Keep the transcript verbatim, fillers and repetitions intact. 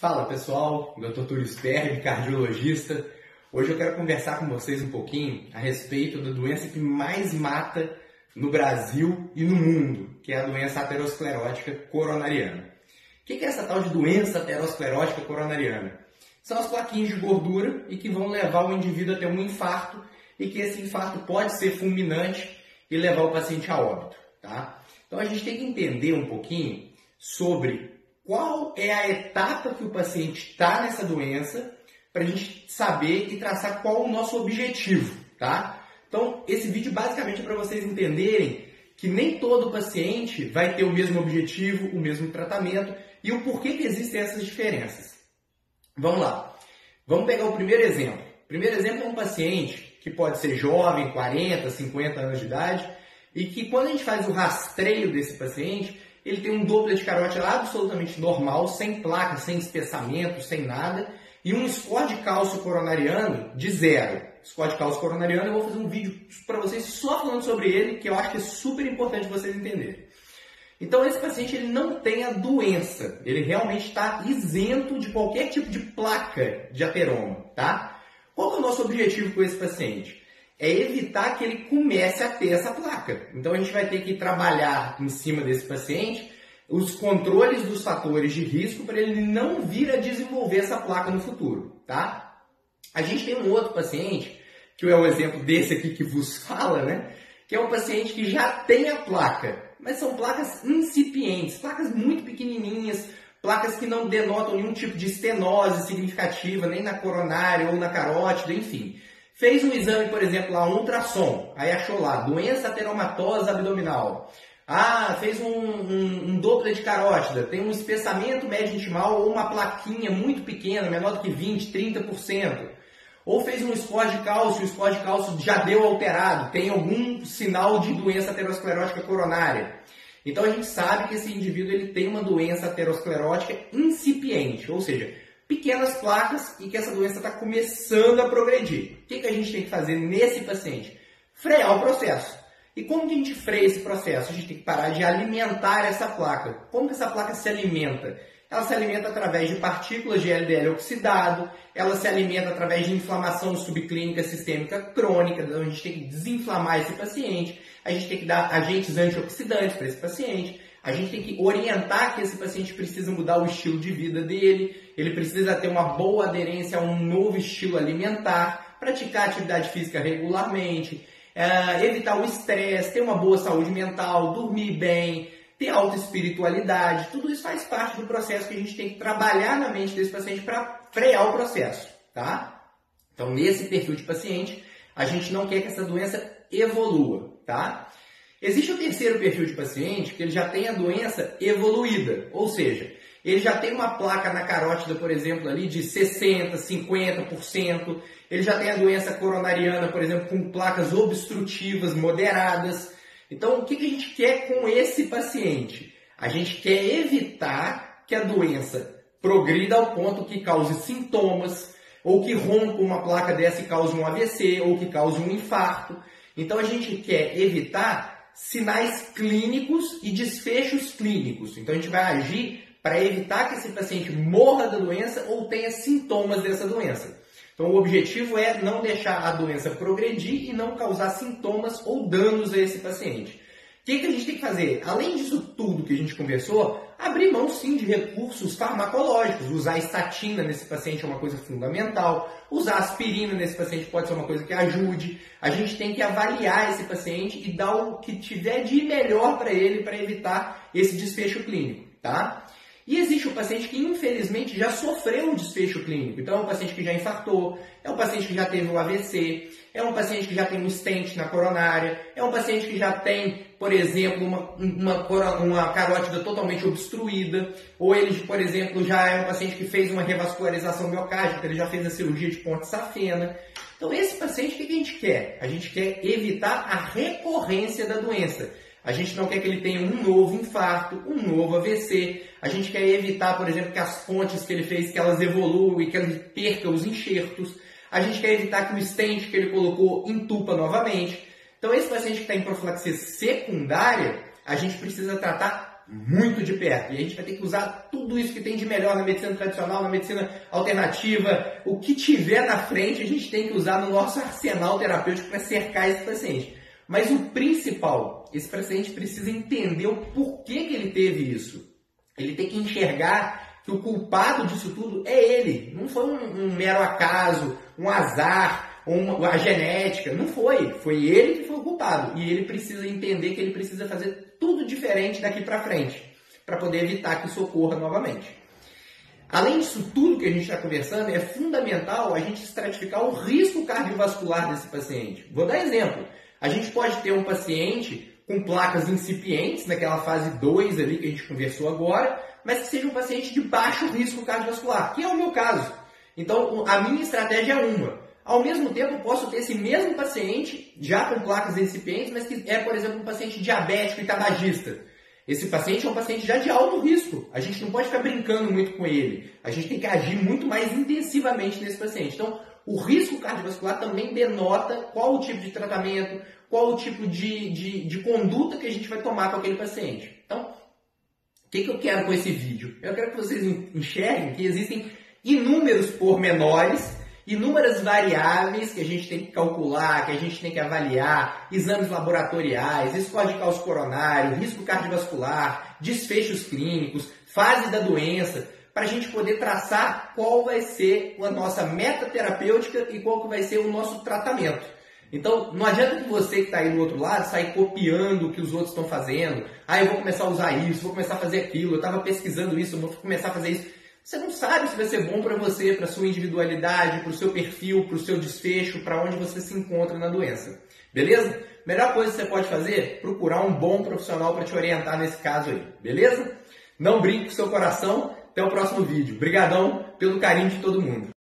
Fala pessoal, doutor Túlio Sperry, cardiologista. Hoje eu quero conversar com vocês um pouquinho a respeito da doença que mais mata no Brasil e no mundo, que é a doença aterosclerótica coronariana. O que é essa tal de doença aterosclerótica coronariana? São as plaquinhas de gordura e que vão levar o indivíduo a ter um infarto e que esse infarto pode ser fulminante e levar o paciente a óbito, tá? Então a gente tem que entender um pouquinho sobre qual é a etapa que o paciente está nessa doença para a gente saber e traçar qual o nosso objetivo, tá? Então, esse vídeo basicamente é para vocês entenderem que nem todo paciente vai ter o mesmo objetivo, o mesmo tratamento e o porquê que existem essas diferenças. Vamos lá. Vamos pegar o primeiro exemplo. O primeiro exemplo é um paciente que pode ser jovem, quarenta, cinquenta anos de idade, e que quando a gente faz o rastreio desse paciente, ele tem um Doppler de carótida absolutamente normal, sem placa, sem espessamento, sem nada, e um score de cálcio coronariano de zero. Score de cálcio coronariano, eu vou fazer um vídeo para vocês só falando sobre ele, que eu acho que é super importante vocês entenderem. Então esse paciente ele não tem a doença, ele realmente está isento de qualquer tipo de placa de ateroma, tá? Qual é o nosso objetivo com esse paciente? É evitar que ele comece a ter essa placa. Então a gente vai ter que trabalhar em cima desse paciente os controles dos fatores de risco para ele não vir a desenvolver essa placa no futuro, tá? A gente tem um outro paciente, que é o exemplo desse aqui que vos fala, né? Que é um paciente que já tem a placa, mas são placas incipientes, placas muito pequenininhas, placas que não denotam nenhum tipo de estenose significativa, nem na coronária ou na carótida, enfim. Fez um exame, por exemplo, lá, um ultrassom, aí achou lá, doença ateromatosa abdominal. Ah, fez um, um, um Doppler de carótida, tem um espessamento médio intimal ou uma plaquinha muito pequena, menor do que vinte, trinta por cento. Ou fez um score de cálcio, o score de cálcio já deu alterado, tem algum sinal de doença aterosclerótica coronária. Então a gente sabe que esse indivíduo ele tem uma doença aterosclerótica incipiente, ou seja, pequenas placas e que essa doença está começando a progredir. O que, que a gente tem que fazer nesse paciente? Frear o processo. E como que a gente freia esse processo? A gente tem que parar de alimentar essa placa. Como que essa placa se alimenta? Ela se alimenta através de partículas de L D L oxidado, ela se alimenta através de inflamação subclínica sistêmica crônica, então a gente tem que desinflamar esse paciente, a gente tem que dar agentes antioxidantes para esse paciente, a gente tem que orientar que esse paciente precisa mudar o estilo de vida dele, ele precisa ter uma boa aderência a um novo estilo alimentar, praticar atividade física regularmente, é, evitar o estresse, ter uma boa saúde mental, dormir bem, ter autoespiritualidade, tudo isso faz parte do processo que a gente tem que trabalhar na mente desse paciente para frear o processo, tá? Então, nesse perfil de paciente, a gente não quer que essa doença evolua, tá? Existe o terceiro perfil de paciente que ele já tem a doença evoluída, ou seja, ele já tem uma placa na carótida, por exemplo, ali de sessenta por cento, cinquenta por cento, ele já tem a doença coronariana, por exemplo, com placas obstrutivas moderadas. Então, o que a gente quer com esse paciente? A gente quer evitar que a doença progrida ao ponto que cause sintomas, ou que rompa uma placa dessa e cause um A V C, ou que cause um infarto. Então, a gente quer evitar sinais clínicos e desfechos clínicos. Então, a gente vai agir para evitar que esse paciente morra da doença ou tenha sintomas dessa doença. Então, o objetivo é não deixar a doença progredir e não causar sintomas ou danos a esse paciente. O que, que a gente tem que fazer? Além disso tudo que a gente conversou, abrir mão sim de recursos farmacológicos. Usar estatina nesse paciente é uma coisa fundamental. Usar aspirina nesse paciente pode ser uma coisa que ajude. A gente tem que avaliar esse paciente e dar o que tiver de melhor para ele para evitar esse desfecho clínico, tá? E existe o paciente que, infelizmente, já sofreu um desfecho clínico. Então, é um paciente que já infartou, é um paciente que já teve um A V C, é um paciente que já tem um stent na coronária, é um paciente que já tem, por exemplo, uma, uma, uma carótida totalmente obstruída, ou ele, por exemplo, já é um paciente que fez uma revascularização miocárdica, ele já fez a cirurgia de ponte safena. Então, esse paciente, o que a gente quer? A gente quer evitar a recorrência da doença. A gente não quer que ele tenha um novo infarto, um novo A V C. A gente quer evitar, por exemplo, que as pontes que ele fez, que elas evoluam e que ele perca os enxertos. A gente quer evitar que o stent que ele colocou entupa novamente. Então, esse paciente que está em profilaxia secundária, a gente precisa tratar acompanhar muito de perto. E a gente vai ter que usar tudo isso que tem de melhor na medicina tradicional, na medicina alternativa. O que tiver na frente, a gente tem que usar no nosso arsenal terapêutico para cercar esse paciente. Mas o principal, esse paciente precisa entender o porquê que ele teve isso. Ele tem que enxergar que o culpado disso tudo é ele. Não foi um, um mero acaso, um azar, uma, a genética. Não foi. Foi ele que foi o culpado. E ele precisa entender que ele precisa fazer tudo diferente daqui para frente, para poder evitar que isso ocorra novamente. Além disso tudo que a gente está conversando, é fundamental a gente estratificar o risco cardiovascular desse paciente. Vou dar exemplo. A gente pode ter um paciente com placas incipientes, naquela fase dois ali que a gente conversou agora, mas que seja um paciente de baixo risco cardiovascular, que é o meu caso. Então, a minha estratégia é uma. Ao mesmo tempo, eu posso ter esse mesmo paciente, já com placas incipientes, mas que é, por exemplo, um paciente diabético e tabagista. Esse paciente é um paciente já de alto risco. A gente não pode ficar brincando muito com ele. A gente tem que agir muito mais intensivamente nesse paciente. Então, o risco cardiovascular também denota qual o tipo de tratamento, qual o tipo de, de, de conduta que a gente vai tomar com aquele paciente. Então, o que, que eu quero com esse vídeo? Eu quero que vocês enxerguem que existem inúmeros pormenores, inúmeras variáveis que a gente tem que calcular, que a gente tem que avaliar, exames laboratoriais, score de cálcio coronário, risco cardiovascular, desfechos clínicos, fase da doença, para a gente poder traçar qual vai ser a nossa meta terapêutica e qual que vai ser o nosso tratamento. Então, não adianta que você que está aí do outro lado sair copiando o que os outros estão fazendo. Ah, eu vou começar a usar isso, vou começar a fazer aquilo, eu estava pesquisando isso, eu vou começar a fazer isso. Você não sabe se vai ser bom para você, para a sua individualidade, para o seu perfil, para o seu desfecho, para onde você se encontra na doença. Beleza? Melhor coisa que você pode fazer, procurar um bom profissional para te orientar nesse caso aí. Beleza? Não brinque com o seu coração. Até o próximo vídeo. Obrigadão pelo carinho de todo mundo.